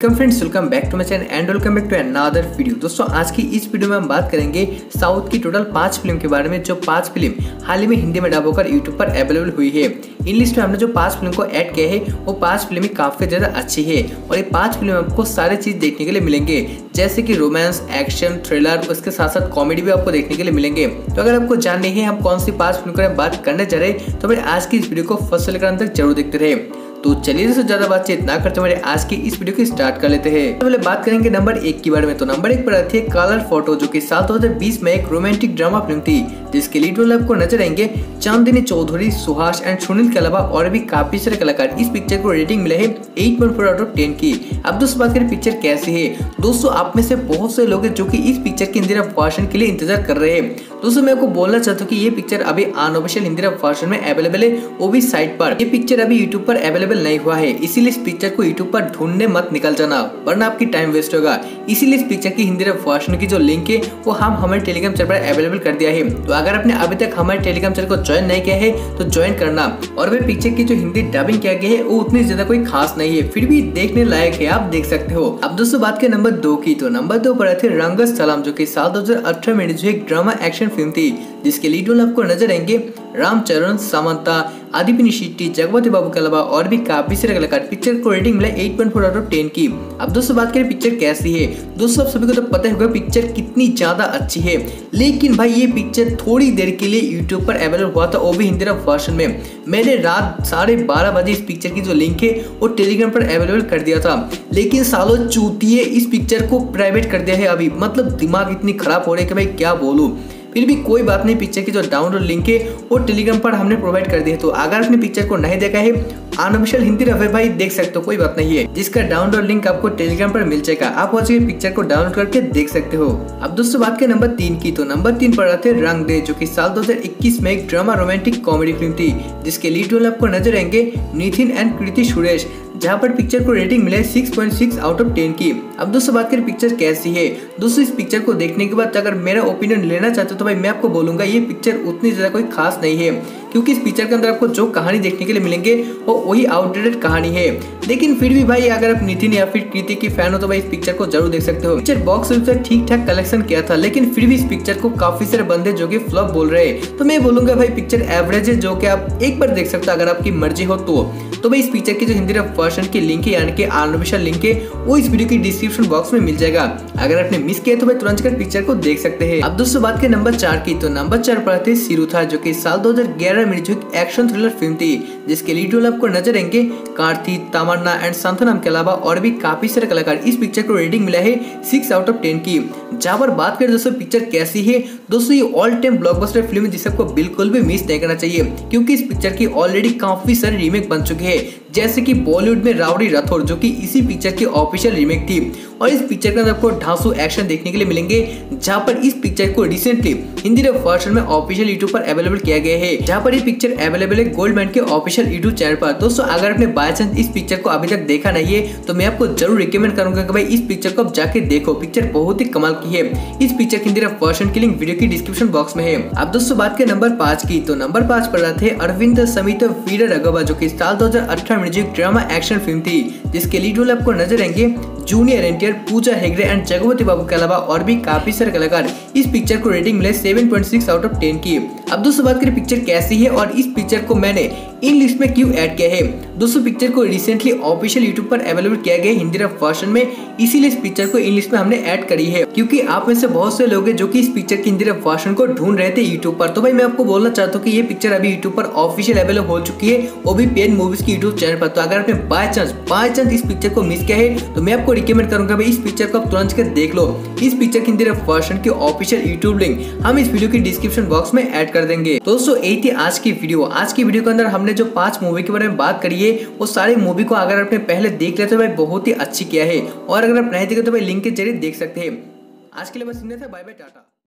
Friends, welcome back to my channel and welcome back to another video. दोस्तों, आज की इस वीडियो में हम बात करेंगे साउथ की टोटल 5 फिल्म के बारे में, जो 5 फिल्म हाल ही में हिंदी में डब होकर यूट्यूब पर अवेलेबल हुई है। इन लिस्ट में हमने जो 5 फिल्म को ऐड किया है वो 5 फिल्म काफी ज्यादा अच्छी है और ये 5 फिल्म आपको सारे चीज देखने के लिए मिलेंगे, जैसे कि रोमांस, एक्शन, थ्रिलर, उसके साथ साथ कॉमेडी भी आपको देखने के लिए मिलेंगे। तो अगर आपको जाननी है हम कौन सी 5 फिल्म की बात करने जा रहे हैं तो फिर आज की इस वीडियो को फर्स्ट से लेकर अंत तक जरूर देखते रहे। तो चलिए इससे ज्यादा बातचीत ना करते हुए आज की इस वीडियो को स्टार्ट कर लेते हैं। तो पहले बात करेंगे नंबर 1 के बारे में। तो नंबर 1 पर आती है कलर फोटो, जो कि साल 2020 में एक रोमांटिक ड्रामा फिल्म थी, जिसके लीड रोल आपको नजर आएंगे चांदनी चौधरी, सुहास एंड सुनील के अलावा और भी काफी सारे कलाकार। इस पिक्चर को रेटिंग मिला है 8.4 आउट ऑफ 10 की। अब दोस्तों बात करें पिक्चर कैसी है। दोस्तों, आप में से बहुत से लोग हैं जो कि इस पिक्चर के हिंदी वर्जन के लिए इंतजार कर रहे हैं। दोस्तों, मैं आपको बोलना चाहता हूँ कि ये पिक्चर अभी अनऑफिशियल हिंदी वर्जन में अवेलेबल है, वो भी साइट पर। ये पिक्चर अभी यूट्यूब पर अवेलेबल नहीं हुआ है, इसीलिए इस पिक्चर को यूट्यूब पर ढूंढने मत निकल जाना, वरना आपकी टाइम वेस्ट होगा। इसीलिए इस पिक्चर की हिंदी वर्जन की जो लिंक है वो हम हमारे टेलीग्राम चैनल पर अवेलेबल कर दिया है। तो अगर आपने अभी तक हमारे टेलीग्राम चैनल को ज्वाइन नहीं किया है तो ज्वाइन करना। और वे पिक्चर की जो हिंदी डबिंग किया गया है वो उतनी ज्यादा कोई खास नहीं है, फिर भी देखने लायक है, आप देख सकते हो। अब दोस्तों बात करें नंबर 2 की। तो नंबर 2 पर आते रंगस्थलम, जो कि साल 2018 में जो एक ड्रामा एक्शन फिल्म थी, जिसके लीड रोल आपको नजर आएंगे रामचरण, समंता, आदिपिनी शेट्टी, जगपति बाबू के अलावा और भी काफी सारे कलाकार। पिक्चर को रेटिंग मिला 8.4 आउट ऑफ 10 की। अब दोस्तों बात करें पिक्चर कैसी है। दोस्तों, आप सभी को तो पता होगा पिक्चर कितनी ज्यादा अच्छी है, लेकिन भाई ये पिक्चर थोड़ी देर के लिए यूट्यूब पर अवेलेबल हुआ था, वो भी हिंदी वर्जन में। मैंने रात 12:30 बजे इस पिक्चर की जो लिंक है वो टेलीग्राम पर अवेलेबल कर दिया था, लेकिन सालों चूतिए इस पिक्चर को प्राइवेट कर दिया है अभी। मतलब दिमाग इतनी खराब हो रही है कि भाई क्या बोलूं। फिर भी कोई बात नहीं, पिक्चर की जो डाउनलोड लिंक है वो टेलीग्राम पर हमने प्रोवाइड कर दी है। तो अगर आपने पिक्चर को नहीं देखा है, अनऑफिशियल हिंदी रफ भाई देख सकते हो, कोई बात नहीं है, जिसका डाउनलोड लिंक आपको टेलीग्राम पर मिल जाएगा। आप वहां से पिक्चर को डाउनलोड करके देख सकते हो। अब दोस्तों बात करें नंबर 3 की। तो नंबर 3 पर आते हैं रंग दे, जो कि साल 2021 में एक ड्रामा रोमांटिक कॉमेडी फिल्म थी, जिसके लीड रोल आपको नजर आएंगे नितिन एंड कृति सुरेश, जहां पर पिक्चर को रेटिंग मिले 6.6 आउट ऑफ 10 की। अब दोस्तों बात करें पिक्चर कैसी है। दोस्तों, इस पिक्चर को देखने के बाद अगर मेरा ओपिनियन लेना चाहते हो तो भाई मैं आपको बोलूंगा ये पिक्चर उतनी ज्यादा कोई खास नहीं है, क्योंकि इस पिक्चर के अंदर आपको जो कहानी देखने के लिए मिलेंगे वो वही आउटडेटेड कहानी है। लेकिन फिर भी भाई अगर आप नितिन या फिर कृति की फैन हो तो भाई इस पिक्चर को जरूर देख सकते हो। पिक्चर बॉक्स ऑफिस पर ठीक ठाक कलेक्शन किया था, लेकिन फिर भी इस पिक्चर को काफी सारे बंदे जो कि फ्लॉप बोल रहे हैं। तो मैं बोलूंगा भाई पिक्चर एवरेज है, जो कि आप एक बार देख सकते हो अगर आपकी मर्जी हो तो भाई इस पिक्चर की जो हिंदी वर्जन की लिंक है, यानी कि अनऑफिशियल लिंक है, वो इस वीडियो की डिस्क्रिप्शन बॉक्स में मिल जाएगा। अगर आपने मिस किया तो भाई तुरंत कर पिक्चर को देख सकते हैं। अब दोस्तों बात करें नंबर 4 की। तो नंबर 4 पर आते हैं सिरुथा, जो कि साल 2011 में जो एक एक्शन थ्रिलर फिल्म थी, जिसके लीड रोल आपको नजर आएंगे कार्तिक, तमन्ना एंड संतनम के अलावा और भी काफी सारे कलाकार। इस पिक्चर को रेटिंग मिला है 6 आउट ऑफ 10 की। जहां पर बात करें दोस्तों पिक्चर कैसी है। दोस्तों, ये ऑल टाइम ब्लॉकबस्टर फिल्म है, जिसे आपको बिल्कुल भी मिस नहीं करना चाहिए, क्योंकि इस पिक्चर की ऑलरेडी काफी सारे रीमेक बन चुके हैं, जैसे कि बॉलीवुड में राउडी राठौर, जो कि इसी पिक्चर की ऑफिशियल रीमेक थी। और इस पिक्चर के अंदर आपको ढांसू एक्शन देखने के लिए मिलेंगे, जहां पर इस पिक्चर को रिसेंटली हिंदी वर्जन में ऑफिशियल यूट्यूब पर अवेलेबल किया गया है, जहां पर ये पिक्चर अवेलेबल है गोल्डमैन के ऑफिशियल यूट्यूब चैनल पर। दोस्तों, अगर आपने बाय चांस इस पिक्चर को अभी तक देखा नहीं है तो मैं आपको जरूर रिकमेंड करूंगा कि भाई इस पिक्चर को आप जाके देखो, पिक्चर बहुत ही कमाल की है। इस पिक्चर की हिंदी वर्जन की लिंक वीडियो की डिस्क्रिप्शन बॉक्स में है। अब दोस्तों बात करें नंबर 5 की। तो नंबर 5 पर आते हैं अरविंद समित वीर राघवा, जो कि साल 2018 में जो एक ड्रामा एक्शन फिल्म थी, जिसके लीड रोल आपको नजर आएंगे जूनियर एनटीआर, पूजा हेगड़े एंड जगपति बाबू के अलावा और भी काफी सारे कलाकार। इस पिक्चर को रेटिंग मिले 7.6 आउट ऑफ 10 की। अब दोस्तों बात करें पिक्चर कैसी है और इस पिक्चर को मैंने इन लिस्ट में क्यों ऐड किया है। दोस्तों, पिक्चर को रिसेंटली ऑफिशियल यूट्यूब पर अवेलेबल किया गया हिंदी वर्जन में, इसीलिए इस पिक्चर को इन लिस्ट में हमने ऐड करी है, क्योंकि आप में से बहुत से लोग हैं जो कि इस पिक्चर की हिंदी वर्जन को ढूंढ रहे थे यूट्यूब पर। तो भाई मैं आपको बोलना चाहता हूँ कि ये पिक्चर अभी यूट्यूब पर ऑफिशियल अवेलेबल हो चुकी है, वो भी पेन मूवीज की यूट्यूब चैनल पर। तो अगर आपने बाय चांस इस पिक्चर को मिस किया है तो मैं आपको रिकमेंड करूंगा भाई इस पिक्चर को आप तुरंत कर देख लो। इस पिक्चर की हिंदी वर्जन की ऑफिशियल यूट्यूब लिंक हम इस वीडियो की डिस्क्रिप्शन बॉक्स में ऐड कर देंगे। दोस्तों, यही थी आज की वीडियो। आज की वीडियो के अंदर हमने जो 5 मूवी के बारे में बात करी है, वो सारी मूवी को अगर आपने पहले देख लिया तो भाई बहुत ही अच्छी किया है, और अगर आप नहीं देखे तो भाई लिंक के जरिए देख सकते हैं। आज के लिए बस इतना था, बाय बाय, टाटा।